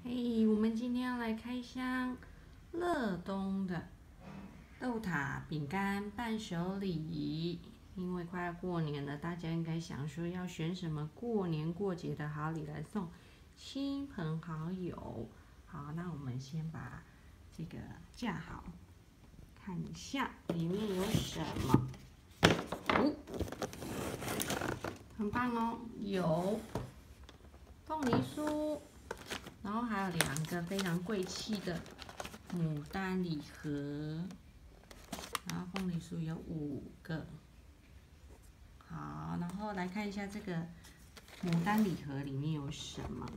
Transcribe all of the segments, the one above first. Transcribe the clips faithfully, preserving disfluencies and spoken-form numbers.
嘿，我们今天要来开箱乐东的豆塔饼干伴手礼。因为快要过年了，大家应该想说要选什么过年过节的好礼来送亲朋好友。好，那我们先把这个架好，看一下里面有什么。哦，很棒哦，有凤梨酥。然后还有两个非常贵气的牡丹礼盒，然后凤梨酥有五个。好，然后来看一下这个牡丹礼盒里面有什么。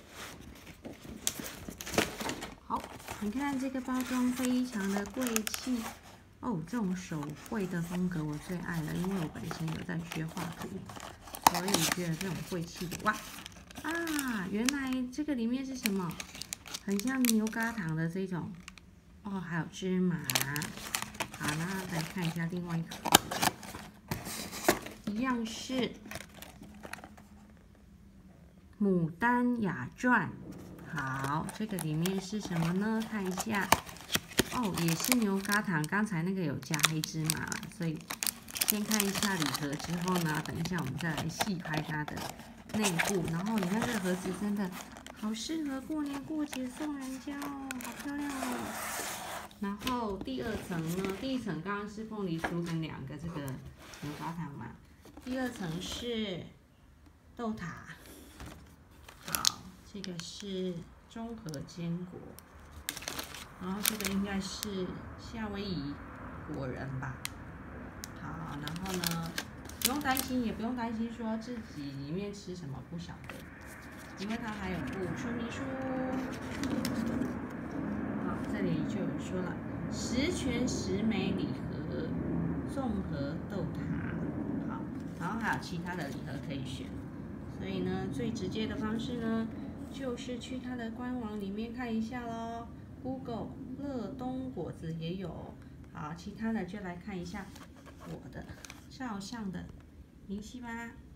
好，你看这个包装非常的贵气哦，这种手绘的风格我最爱了，因为我本身有在学画图，所以觉得这种贵气的哇。啊，原来这个里面是什么？很像牛轧糖的这种哦，还有芝麻。好，那来看一下另外一个，一样是牡丹雅传。好，这个里面是什么呢？看一下哦，也是牛轧糖，刚才那个有加黑芝麻，所以先看一下礼盒之后呢，等一下我们再来细拍它的内部。然后你看这个盒子真的好适合过年过节送人家哦，好漂亮哦。然后第二层呢，第一层刚刚是凤梨酥跟两个这个牛轧糖嘛，第二层是豆塔。好，这个是综合坚果，然后这个应该是夏威夷果仁吧。好，然后呢，不用担心，也不用担心说自己里面吃什么不晓得，因为它还有附说明书。好，这里就有说了，十全十美礼盒，综合豆塔。好，然后还有其他的礼盒可以选，所以呢，最直接的方式呢，就是去它的官网里面看一下咯。Google 乐东果子也有。好，其他的就来看一下我的照相的明细吧。